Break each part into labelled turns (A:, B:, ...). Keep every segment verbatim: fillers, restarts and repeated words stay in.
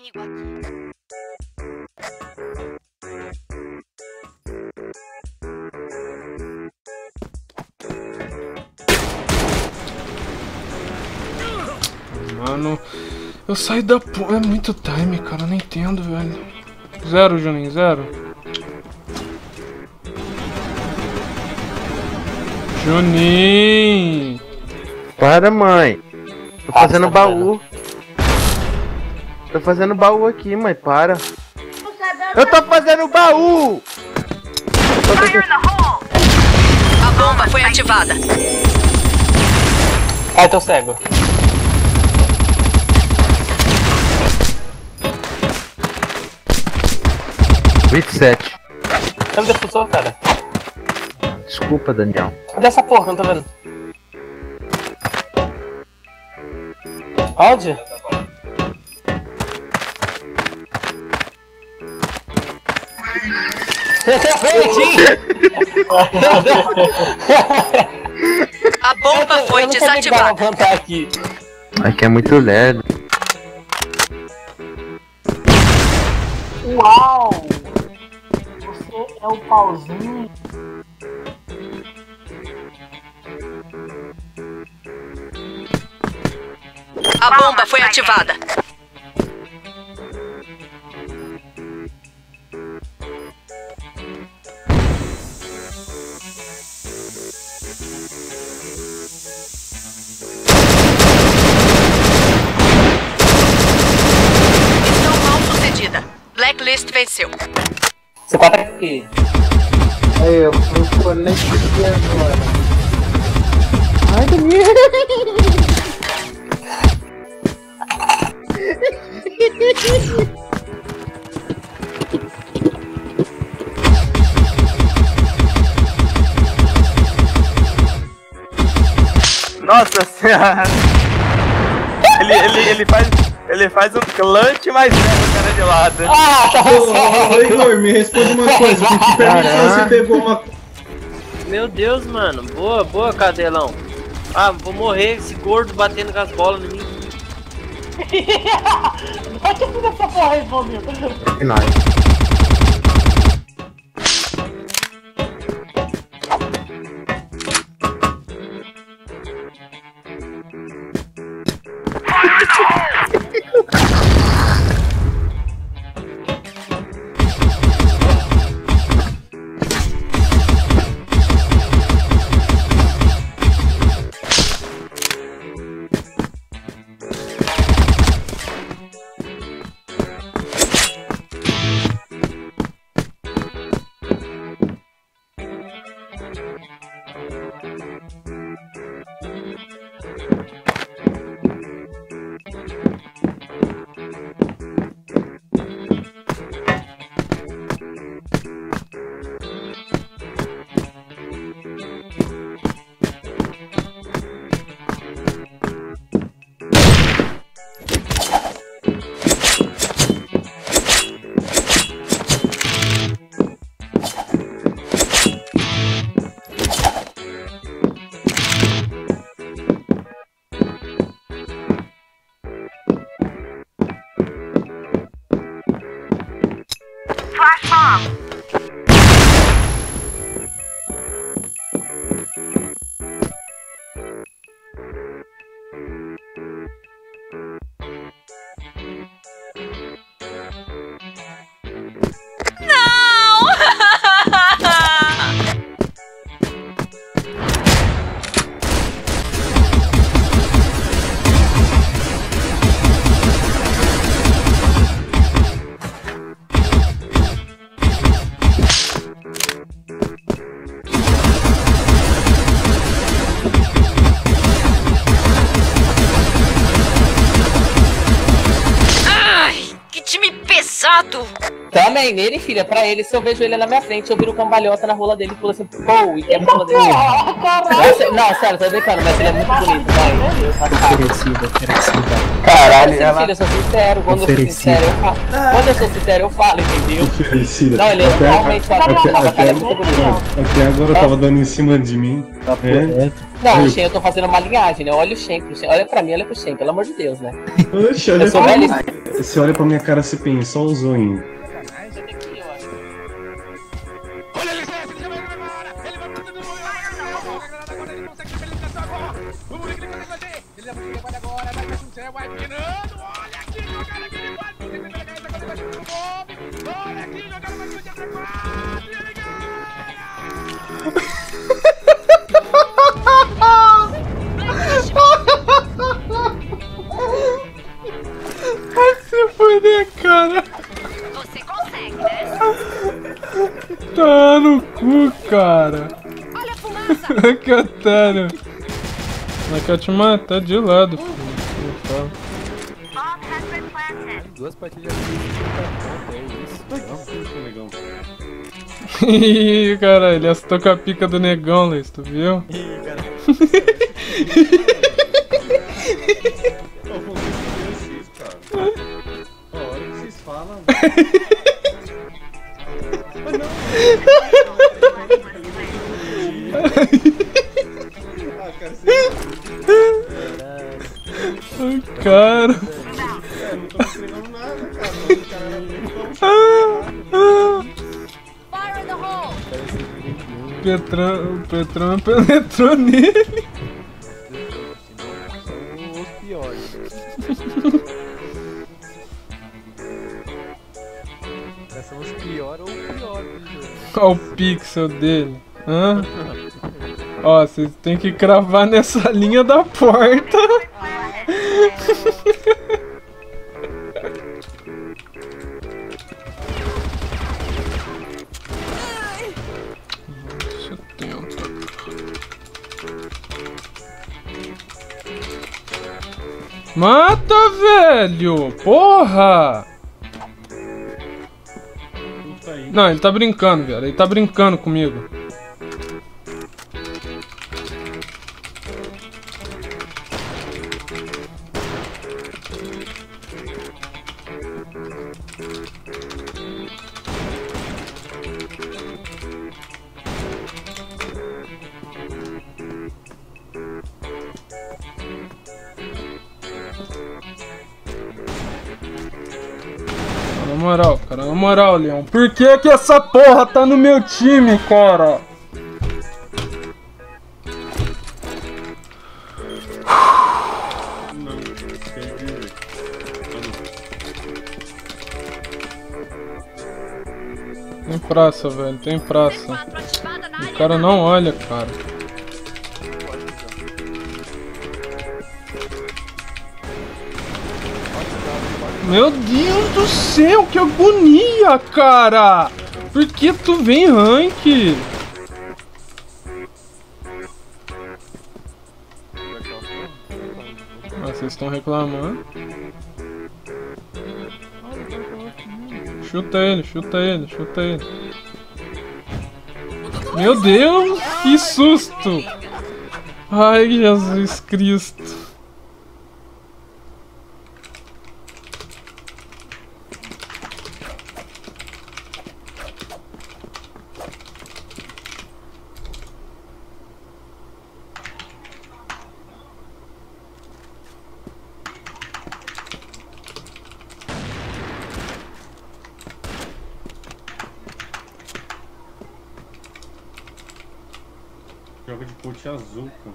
A: inimigo aqui.
B: Mano, eu saí da porra. É muito time, cara. Eu não entendo, velho. Zero, Juninho, zero. Juninho!
C: Para, mãe. Tô fazendo baú. Tô fazendo baú aqui, mãe. Para. Eu tô fazendo baú!
A: A bomba foi ativada.
D: Ai, tô cego.
C: vinte e sete.
D: Você me defusou, cara.
C: Desculpa, Daniel.
D: Cadê essa porra? Não tô vendo. Onde?
A: A bomba foi
D: eu não
A: desativada.
D: Levantar aqui.
C: Aqui é muito lerdo.
E: Uau! Você é o pauzinho.
A: A bomba foi ativada. Missão mal sucedida. Blacklist venceu.
D: Você tá aqui.
E: Aí, eu fui conectar agora.
C: Ai, Daniel.
F: Nossa senhora! Ele, ele, ele faz. Ele faz um clutch, mas pega o cara de lado.
D: Ah, tá
G: Ô, ô, Igor, me responde uma coisa. Com que permissão você pegou uma.
H: Meu Deus, mano. Boa, boa, cadelão. Ah, vou morrer esse gordo batendo com as bolas em mim.
E: Pode fazer essa porra aí, Bombil.
C: É nóis.
D: Também nele, filha, pra ele, se eu vejo ele na minha frente, eu viro cambalhota na rola dele e pulo assim, pô, e quebra a rola dele. Não, sério, tô brincando, mas ele é muito bonito, vai.
G: Agressiva, agressiva.
D: Caralho, ela... filho, eu sou sincero, quando eu sou sincero, eu falo. Quando eu sou sincero, eu falo, entendeu?
G: Oferecida.
D: Não, ele
G: até,
D: realmente fala
G: até,
D: que
G: até,
D: é muito bonito.
G: até agora tava dando em cima de mim.
E: Tá por
G: É.
E: dentro.
D: Não, o Shen, eu tô fazendo uma linhagem, né? Olha o Shen, pro Shen. Olha pra mim, olha pro Shen, pelo amor de Deus, né?
G: Oxe, olha
D: Eu sou
G: pra
D: velho.
G: mim. Você olha pra minha cara, você pensa, só o zoinho.
B: Vai se fuder, cara.
A: Você consegue, né?
B: Tá no cu, cara.
A: Olha a fumaça.
B: Que otário. Não quer te matar de lado, filho.
I: Duas partilhas de é isso.
B: Ih, cara, ele acertou com a pica do negão, Leis, tu viu?
I: Ih, cara.
G: A hora que vocês falam. Ah, cara, você...
B: Ai, cara.
G: É, não tô entregando nada, cara. O cara era muito
A: Fire in the hole.
B: Petrão, o Petrão penetrou nele.
I: São os piores. São os piores ou o pior do jogo.
B: Olha o pixel dele. Hã? Ó, vocês tem que cravar nessa linha da porta. setenta. Mata, velho! Porra! Não, ele tá brincando, velho. Ele tá brincando comigo. Na moral, cara, na moral, Leão. Por que que essa porra tá no meu time, cara? Tem praça, velho, tem praça. O cara não olha, cara. Meu Deus do céu, que agonia, cara! Por que tu vem rank? Ah, vocês estão reclamando? Chuta ele, chuta ele, chuta ele. Meu Deus, que susto! Ai, Jesus Cristo.
G: Joga de coach azul, pô.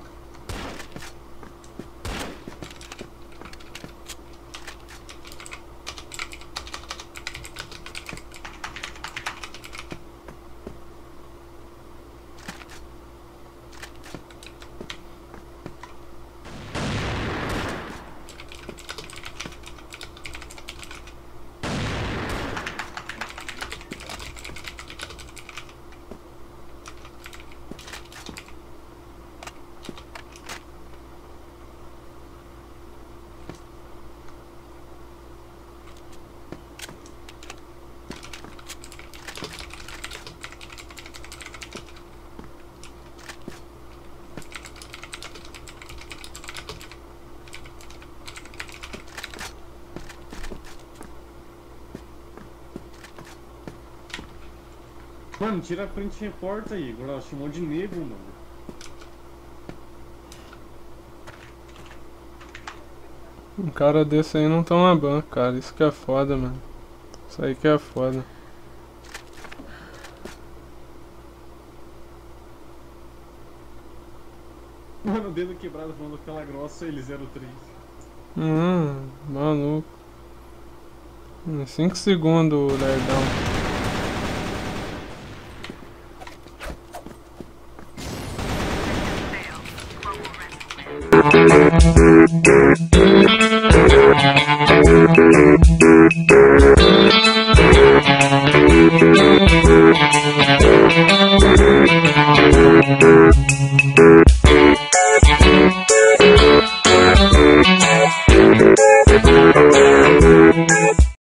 G: Mano, tira a print e reporta aí, Igor. Ó, chamou de negro, mano.
B: Um cara desse aí não toma banco, cara. Isso que é foda, mano. Isso aí que é foda.
G: Mano, o dedo quebrado falando aquela grossa, ele zero três.
B: Hum, maluco. Em cinco segundos o lerdão.
J: Thank you.